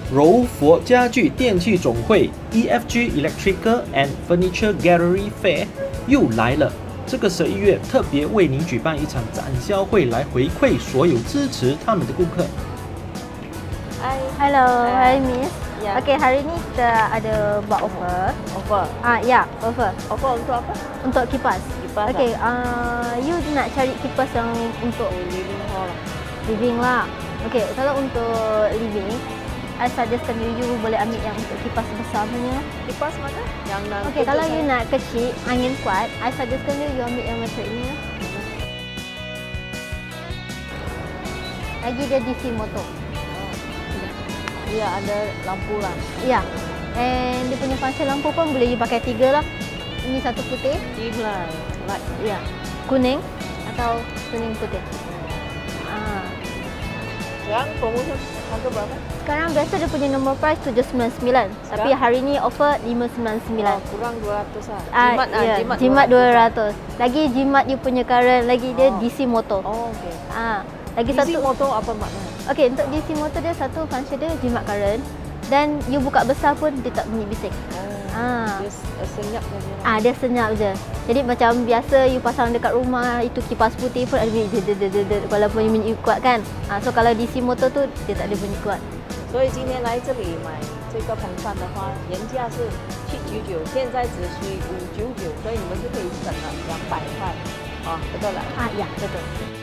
柔佛家具电器总会 EFG Electrical and Furniture Gallery Fair 又来了。这个11月特别为您举办一场展销会，来回馈所有支持他们的顾客。 Hello, Miss. Yeah. Okay, hari ni kita ada buat offer. Offer? Ya, offer. Offer untuk apa? Untuk kipas. Kipas. Okay, you nak cari kipas yang untuk living hall. Living lah. Okay, kalau untuk living, I suggestkan you boleh ambil yang untuk kipas besar punya. Kipas mana? Yang okay, kalau you nak kecil, angin kuat, I suggestkan you ambil yang macam ini. Lagi dia DC motor. Dia ada lampu lah. Ya. And dia punya function lampu pun boleh you pakai 3 lah. Ini satu putih. Dim light. Ya. Kuning atau kuning putih. Sekarang promosi harga berapa? Sekarang biasa dia punya normal price 799. Tapi hari ni offer 599. Kurang 200 lah. Jimat 200. Lagi jimat you punya current, lagi dia DC motor. Oh, okey. Lagi DC satu motor apa maknanya? Okey, untuk DC motor dia satu function dia jimat current dan you buka besar pun dia tak bunyi bising. Dia senyap saja. Dia senyap je. Jadi macam biasa you pasang dekat rumah itu kipas putih pun ada bunyi walaupun you bunyi kuat kan. So kalau DC motor tu dia tak ada bunyi kuat. 所以今天来这里买这个风扇的话，原价是799，现在只需599，所以你们就可以省了200块。betul lah. Ya, betul.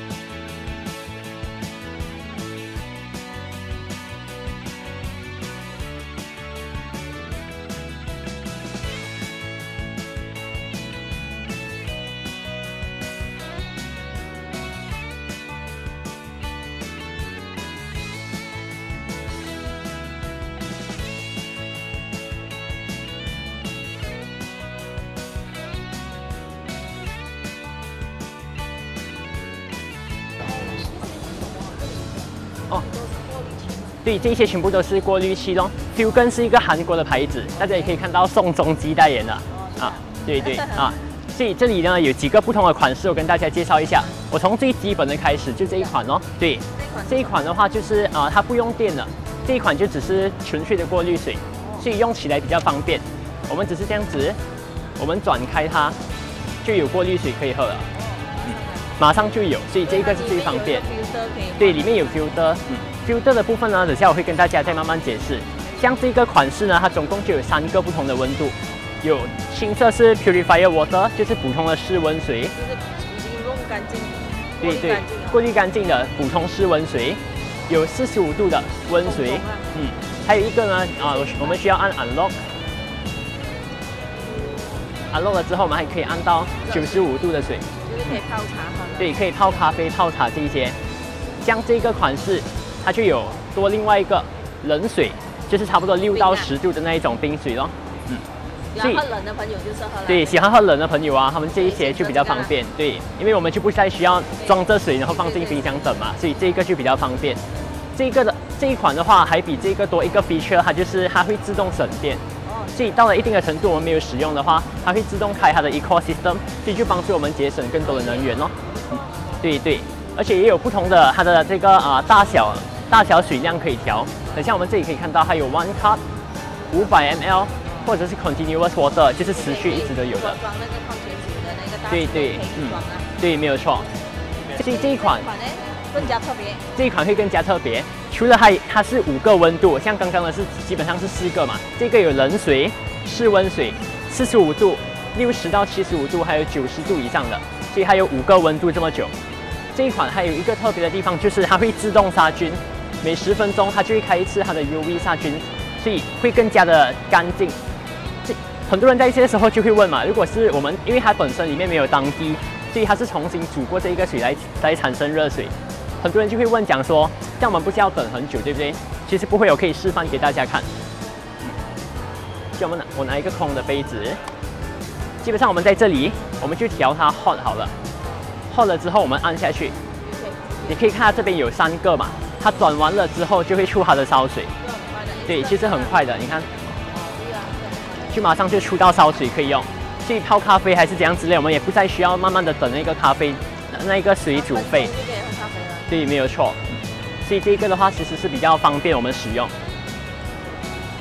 哦，对，这些全部都是过滤器咯。Fugen 是一个韩国的牌子，大家也可以看到宋仲基代言的对所以这里呢有几个不同的款式，我跟大家介绍一下。我从最基本的开始，就这一款哦。对，这一款的话就是它不用电的，这一款就只是纯粹的过滤水，所以用起来比较方便。我们只是这样子，我们转开它，就有过滤水可以喝了。马上就有，所以这个是最方便。对，里面有 filter，filter 的部分呢，等下我会跟大家再慢慢解释。像这个款式呢，它总共就有3个不同的温度，有青色是 purifier water， 就是普通的室温水， 就是已经弄干净， 对，过滤干净的普通室温水，有45度的温水，还有一个呢，我们需要按 unlock 了之后，我们还可以按到95度的水。 就是可以泡茶喝。 对，可以泡咖啡、泡茶这一些。像这个款式，它就有多另外一个冷水，就是差不多6到10度的那一种冰水咯。 喜欢喝冷的朋友就是喝了。 对，喜欢喝冷的朋友他们这一些就比较方便。对，因为我们就不再需要装着水然后放进冰箱等嘛，所以这个就比较方便。这一款的话，还比这个多一个 feature， 它会自动省电。所以到了一定的程度，我们没有使用的话，它会自动开它的 eco system， 所以就帮助我们节省更多的能源咯。对，而且也有不同的它的这个大小水量可以调。等下我们这里可以看到，它有 1 cup、500 ml， 或者是 continuous water， 就是持续一直都有的。 装那个矿泉水的那个大水可以装啊。 对，没有错。所以这一款更加特别。 这一款会更加特别。除了它是5个温度，像刚刚的是基本上是4个嘛，这个有冷水、室温水、45度、60到75度，还有90度以上的，所以它有5个温度这么久。这一款还有一个特别的地方，就是它会自动杀菌，每10分钟它就会开一次它的 UV 杀菌，所以会更加的干净。很多人在这些时候就会问嘛，如果是我们，因为它本身里面没有当滴，所以它是重新煮过这一个水来产生热水。很多人就会问讲说，这样我们不是要等很久，对不对？其实不会，我可以示范给大家看。就我拿一个空的杯子，基本上我们在这里，我们就调它 hot 好了。hot 了之后，我们按下去，你可以看它这边有3个嘛，它转完了之后就会出它的烧水。对，其实很快的，你看，就马上就出到烧水可以用。所以泡咖啡还是怎样之类，我们也不再需要慢慢的等那个咖啡那个水煮沸。对，没有错。所以这个的话其实是比较方便我们使用。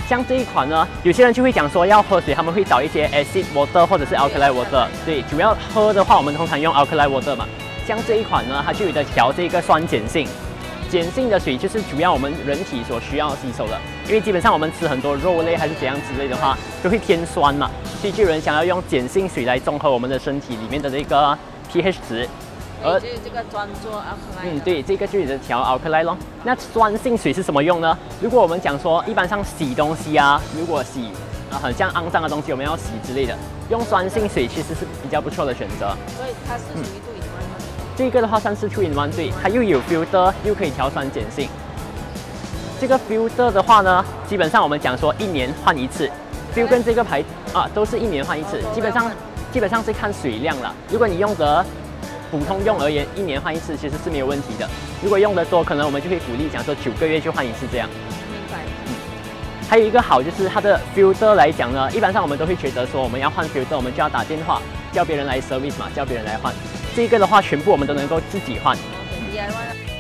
像这一款呢，有些人就会讲说要喝水，他们会找一些 acid water 或者是 alkaline water。对，主要喝的话，我们通常用 alkaline water 嘛。像这一款呢，它就有的调这个酸碱性。碱性的水就是主要我们人体所需要吸收的，因为基本上我们吃很多肉类还是怎样之类的话，都会偏酸嘛，所以就有人想要用碱性水来中和我们的身体里面的这个 pH 值。 就是这个专做 alkaline。 对，这个就有的调 alkaline 咯。那酸性水是什么用呢？如果我们讲说，一般上洗东西啊，如果洗很像肮脏的东西，我们要洗之类的，用酸性水其实是比较不错的选择。 所以它是属于2 in 1吗？ 这个的话算是2 in 1，对，它又有 filter， 又可以调酸碱性。这个 filter 的话呢，基本上我们讲说1年换一次 ，filter 跟这个牌都是1年换一次，基本上是看水量啦。如果你用的普通用而言，1年换一次其实是没有问题的。如果用的多，可能我们就会鼓励讲说9个月就换一次这样。 明白。 还有一个好就是它的 filter 来讲呢，一般上我们都会觉得说我们要换 filter， 我们就要打电话叫别人来 service 嘛，叫别人来换。这个的话，全部我们都能够自己换。 DIY。